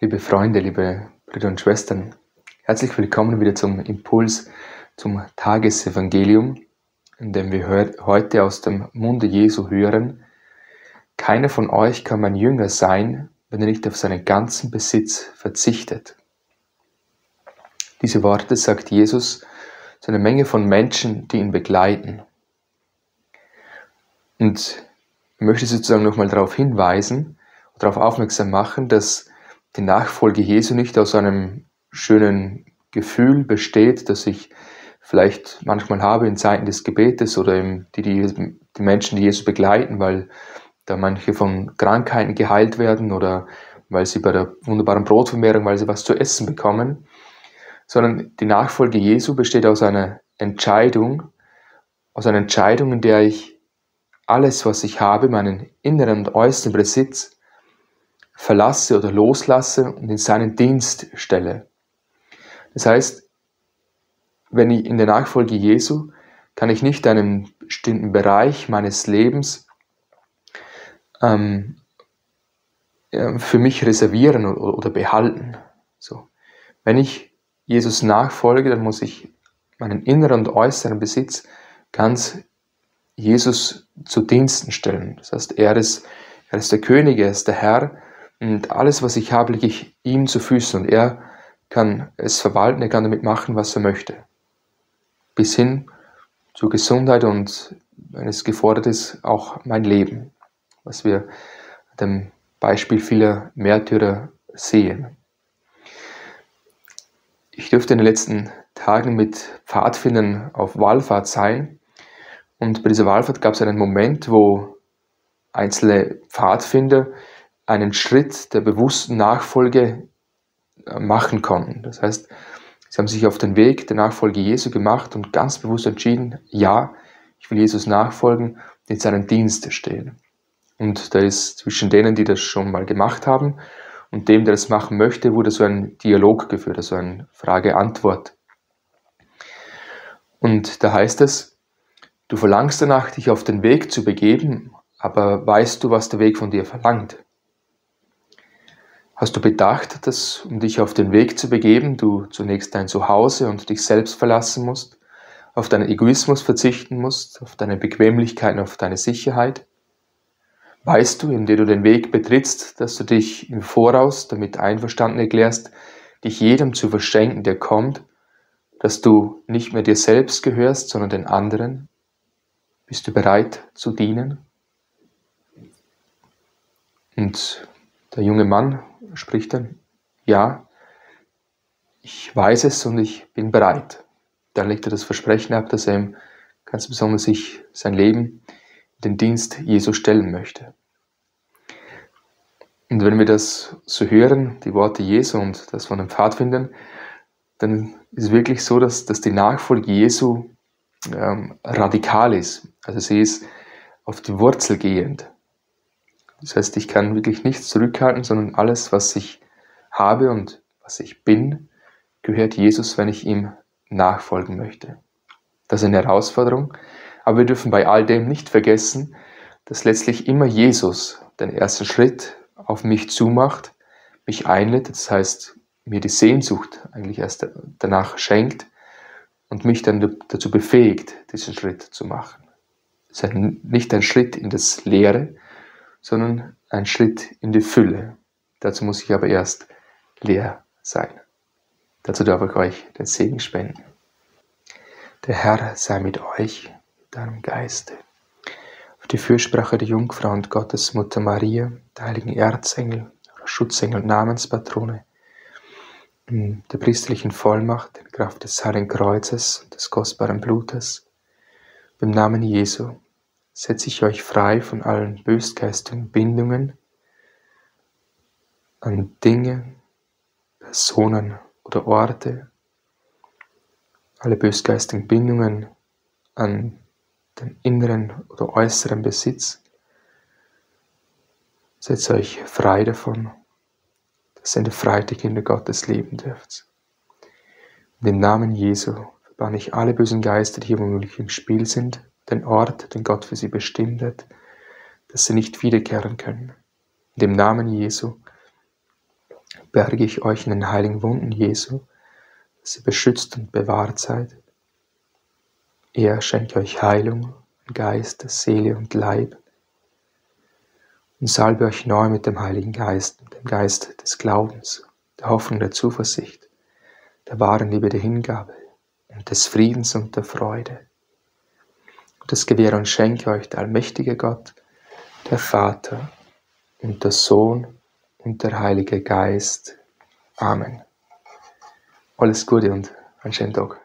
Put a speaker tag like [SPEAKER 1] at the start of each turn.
[SPEAKER 1] Liebe Freunde, liebe Brüder und Schwestern, herzlich willkommen wieder zum Impuls zum Tagesevangelium, in dem wir heute aus dem Munde Jesu hören: Keiner von euch kann mein Jünger sein, wenn er nicht auf seinen ganzen Besitz verzichtet. Diese Worte sagt Jesus zu einer Menge von Menschen, die ihn begleiten. Und ich möchte sozusagen nochmal darauf hinweisen, darauf aufmerksam machen, dass die Nachfolge Jesu nicht aus einem schönen Gefühl besteht, das ich vielleicht manchmal habe in Zeiten des Gebetes oder die Menschen, die Jesus begleiten, weil da manche von Krankheiten geheilt werden oder weil sie bei der wunderbaren Brotvermehrung, weil sie was zu essen bekommen, sondern die Nachfolge Jesu besteht aus einer Entscheidung, in der ich alles, was ich habe, meinen inneren und äußeren Besitz, verlasse oder loslasse und in seinen Dienst stelle. Das heißt, wenn ich in der Nachfolge Jesu, kann ich nicht einen bestimmten Bereich meines Lebens für mich reservieren oder behalten. So. Wenn ich Jesus nachfolge, dann muss ich meinen inneren und äußeren Besitz ganz Jesus zu Diensten stellen. Das heißt, er ist der König, er ist der Herr, und alles, was ich habe, lege ich ihm zu Füßen, und er kann es verwalten, er kann damit machen, was er möchte. Bis hin zur Gesundheit und, wenn es gefordert ist, auch mein Leben, was wir an dem Beispiel vieler Märtyrer sehen. Ich durfte in den letzten Tagen mit Pfadfindern auf Wallfahrt sein, und bei dieser Wallfahrt gab es einen Moment, wo einzelne Pfadfinder einen Schritt der bewussten Nachfolge machen konnten. Das heißt, sie haben sich auf den Weg der Nachfolge Jesu gemacht und ganz bewusst entschieden: Ja, ich will Jesus nachfolgen, in seinen Dienst stehen. Und da ist zwischen denen, die das schon mal gemacht haben, und dem, der das machen möchte, wurde so ein Dialog geführt, also ein Frage-Antwort. Und da heißt es: Du verlangst danach, dich auf den Weg zu begeben, aber weißt du, was der Weg von dir verlangt? Hast du bedacht, dass, um dich auf den Weg zu begeben, du zunächst dein Zuhause und dich selbst verlassen musst, auf deinen Egoismus verzichten musst, auf deine Bequemlichkeit und auf deine Sicherheit? Weißt du, indem du den Weg betrittst, dass du dich im Voraus damit einverstanden erklärst, dich jedem zu verschenken, der kommt, dass du nicht mehr dir selbst gehörst, sondern den anderen? Bist du bereit zu dienen? Und der junge Mann spricht dann: Ja, ich weiß es und ich bin bereit. Dann legt er das Versprechen ab, dass er ihm ganz besonders sein Leben in den Dienst Jesu stellen möchte. Und wenn wir das so hören, die Worte Jesu und das von den Pfadfindern, dann ist es wirklich so, dass die Nachfolge Jesu radikal ist. Also sie ist auf die Wurzel gehend. Das heißt, ich kann wirklich nichts zurückhalten, sondern alles, was ich habe und was ich bin, gehört Jesus, wenn ich ihm nachfolgen möchte. Das ist eine Herausforderung, aber wir dürfen bei all dem nicht vergessen, dass letztlich immer Jesus den ersten Schritt auf mich zumacht, mich einlädt, das heißt, mir die Sehnsucht eigentlich erst danach schenkt und mich dann dazu befähigt, diesen Schritt zu machen. Es ist nicht ein Schritt in das Leere, sondern ein Schritt in die Fülle. Dazu muss ich aber erst leer sein. Dazu darf ich euch den Segen spenden. Der Herr sei mit euch, mit deinem Geiste. Auf die Fürsprache der Jungfrau und Gottesmutter Maria, der heiligen Erzengel, Schutzengel und Namenspatrone, in der priesterlichen Vollmacht, in Kraft des Heiligen Kreuzes und des kostbaren Blutes, beim Namen Jesu, setze ich euch frei von allen bösgeistigen Bindungen an Dinge, Personen oder Orte, alle bösgeistigen Bindungen an den inneren oder äußeren Besitz. Setzt euch frei davon, dass ihr in der Freiheit die Kinder Gottes leben dürft. In dem Namen Jesu verbanne ich alle bösen Geister, die hier womöglich im Spiel sind, den Ort, den Gott für sie bestimmt hat, dass sie nicht wiederkehren können. In dem Namen Jesu berge ich euch in den heiligen Wunden Jesu, dass ihr beschützt und bewahrt seid. Er schenke euch Heilung, Geist, Seele und Leib und salbe euch neu mit dem Heiligen Geist, mit dem Geist des Glaubens, der Hoffnung, der Zuversicht, der wahren Liebe, der Hingabe und des Friedens und der Freude. Und das gewähre und schenke euch der allmächtige Gott, der Vater und der Sohn und der Heilige Geist. Amen. Alles Gute und einen schönen Tag.